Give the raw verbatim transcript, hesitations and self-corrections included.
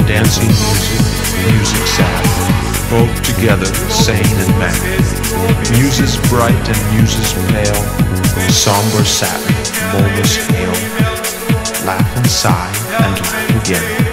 dancing music, music sad, both together sane and mad. Muses bright and muses pale, somber satin, moments hail. Laugh and sigh and laugh again.